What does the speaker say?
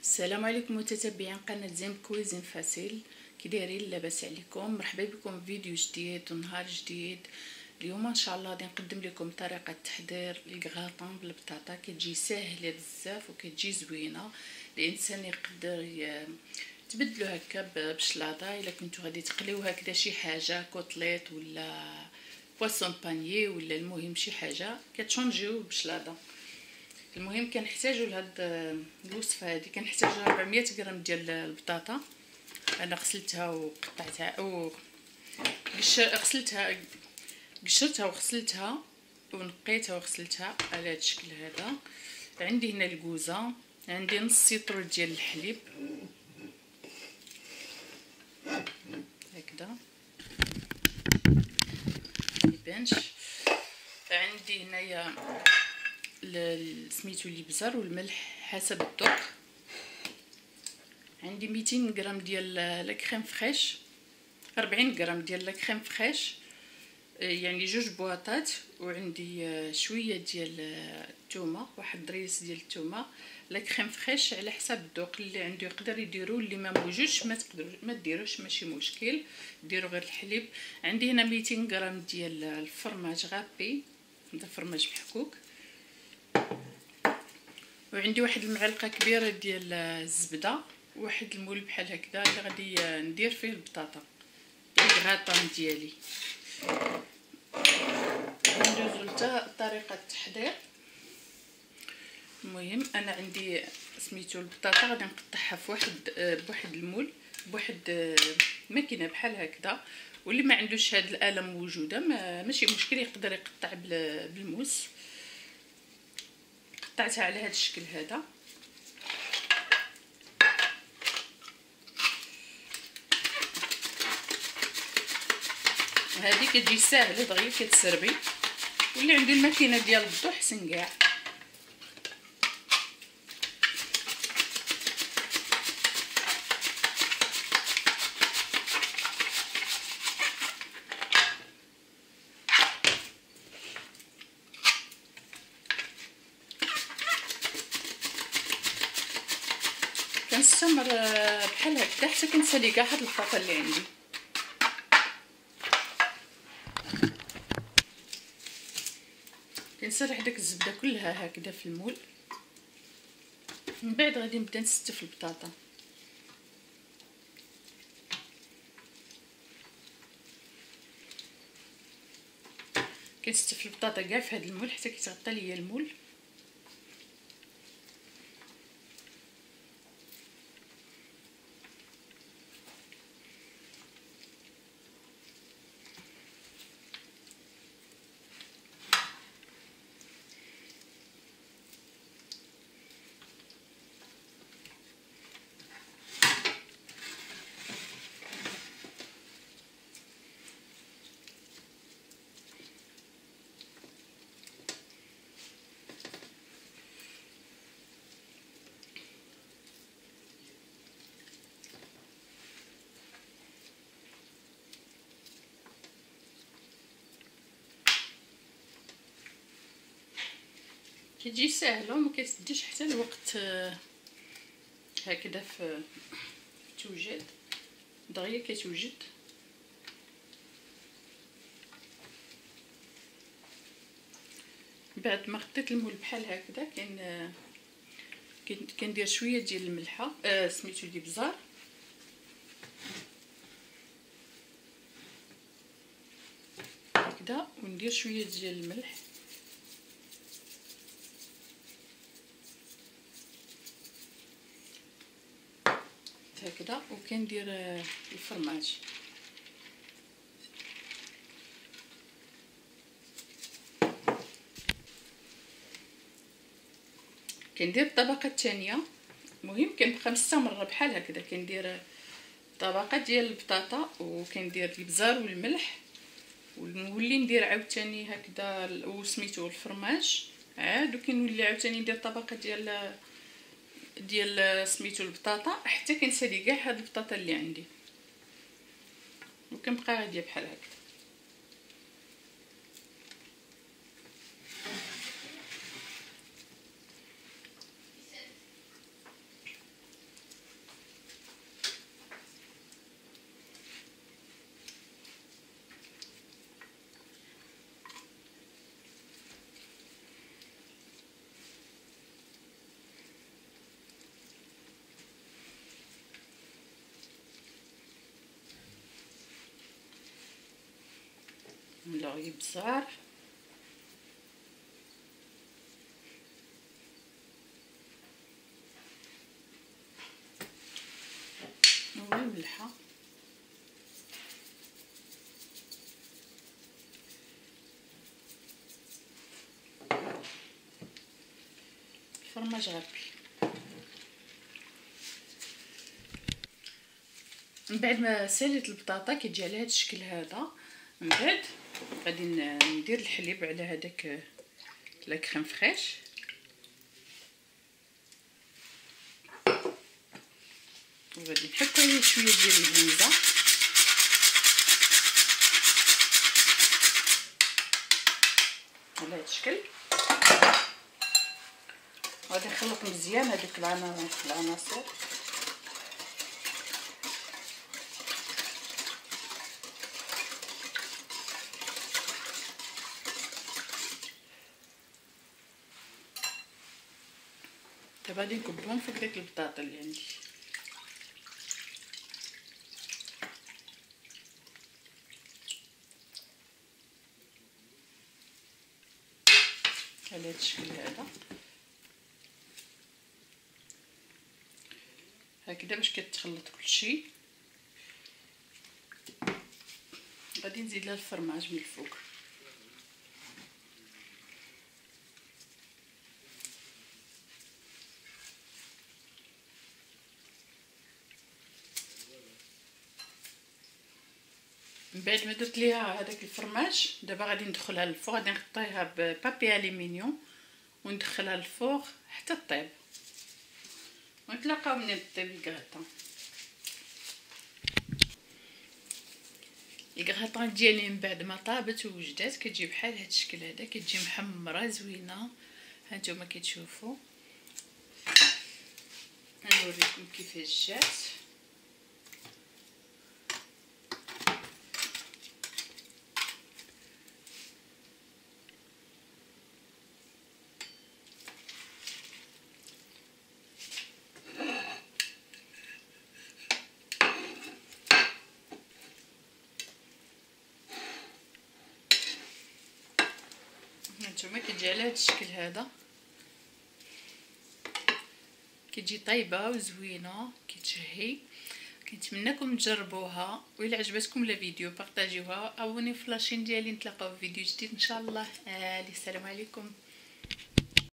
السلام عليكم متتبعين قناه زين كويزين فاسيل. كي دايرين؟ لاباس عليكم؟ مرحبا بكم في فيديو جديد ونهار جديد. اليوم ان شاء الله غادي نقدم لكم طريقه تحضير الكراطون بالبطاطا. كتجي ساهله بزاف وكتجي زوينه، الانسان يقدر تبدلو هكا بشلاضه. الا كنتو غادي تقليو هكذا شي حاجه كوطليط ولا بواسون بانيي ولا المهم شي حاجه كتشونجيو بشلاضه. المهم كنحتاجوا لهاد الوصفه هذه كنحتاجوا 400 غرام ديال البطاطا. انا غسلتها وقطعتها او قشرتها وغسلتها ونقيتها وغسلتها على هذا الشكل هذا. عندي هنا الكوزه، عندي نص سيطرو ديال الحليب هكذا ميبانش. عندي هنايا سميتو الابزار والملح حسب الذوق. عندي 200 غرام ديال لا كريم فريش، 40 غرام ديال لا كريم فريش يعني جوج بواطات. وعندي شويه ديال الثومه، واحد دريس ديال الثومه. لا كريم فريش على حسب الذوق، اللي عنده يقدر يديرو، اللي ما موجودش ما تقدروش ما ديروش، ماشي مشكل، ديروا غير الحليب. عندي هنا 200 غرام ديال الفرماج غابي، هذا فرماج محكوك. وعندي واحد المعلقه كبيره ديال الزبده، واحد المول بحال هكذا اللي غادي ندير فيه البطاطا الكراطون ديالي. ندوزو لتا طريقه التحضير. المهم انا عندي سميتو البطاطا غادي نقطعها في بواحد المول، بواحد ماكينه بحال هكذا. واللي ما عندوش هاد الاله موجوده ماشي مشكل، يقدر يقطع بالموس. قطعتها على هذا الشكل هذا. هذه كتجي ساهله دغيا كتسربي، واللي عنده الماكينه ديال الضو حسن كاع. كنستمر بحال هكا حتى كنسالي كاع هاد البطاطا اللي عندي. كنسرح داك الزبده كلها هكذا في المول. من بعد غادي نبدا نستف البطاطا. كنستف البطاطا كاع في هذا المول حتى كيتغطى ليا المول. كتجي ساهله وما كتديش حتى الوقت هكذا في توجد، دغيا كتوجد. بعد ما خديت المول بحال هكذا كندير شويه ديال الملحه سميتو الابزار، هكذا، وندير شويه ديال الملح هكذا، وكندير الفرماج. كندير الطبقه الثانيه. المهم كنبقى مستمره بحال هكذا، كندير طبقه ديال البطاطا وكندير الابزار والملح، ونولي ندير عاوتاني هكذا وسميتو الفرماج عاد، وكنولي عاوتاني ندير طبقه ديال سميتو البطاطا حتى كنسالي كاع هاد البطاطا اللي عندي، وكنبقى غاديه بحال هكا. لوري بزار، والملحه الفرماج غربي. من بعد ما ساليت البطاطا كتجي على هذا الشكل هذا، من بعد غادي ندير الحليب على هذاك لا كريم فريش، وغادي نحك عليه شويه ديال الهنزه، على هذا الشكل. غادي نخلط مزيان هذوك العناصر. دابا غادي نكبهم فوق داك البطاطا اللي عندي. على هذا الشكل هذا هكذا باش كتخلط كلشي. غادي نزيد لها الفرماج من الفوق. من بعد ما درت ليها هذاك الفرماج، دابا غادي ندخلها للفوغ. غادي نغطيها ببابي الومنيوم وندخلها للفوغ حتى طيب، ونتلاقاو ملي طيب الكغطان. الكغطان ديالي من بعد ما طابت ووجدات كتجي بحال هذا الشكل هذا، كتجي محمره زوينه. هانتوما كتشوفوا، نوريكم كيفاش جات. هانتوما كتجي على هذا الشكل هذا، كتجي طيبه وزوينه كتشهي. كنتمنىكم تجربوها، وإلا عجبتكم الفيديو بارطاجيوها، ابوني في لاشين ديالي. نتلاقاو في فيديو جديد ان شاء الله. السلام عليكم.